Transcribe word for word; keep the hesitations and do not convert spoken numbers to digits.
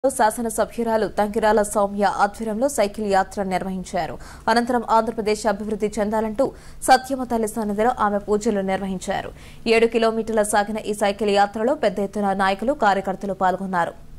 శాసన సభ్యురాలు తంగిరాల సౌమ్య ఆధ్వర్యంలో సైకిల్ యాత్ర నిర్వహించారు. అనంతరం ఆంధ్రప్రదేశ్ అభివృద్ధి చెందాలంటూ సత్యమ తల్లి సన్నిధిలో ఆమె పూజలు నిర్వహించారు. ఏడు కిలోమీటర్ల సాగిన ఈ సైకిల్ యాత్రలో పెద్ద ఎత్తున నాయకులు, కార్యకర్తలు పాల్గొన్నారు.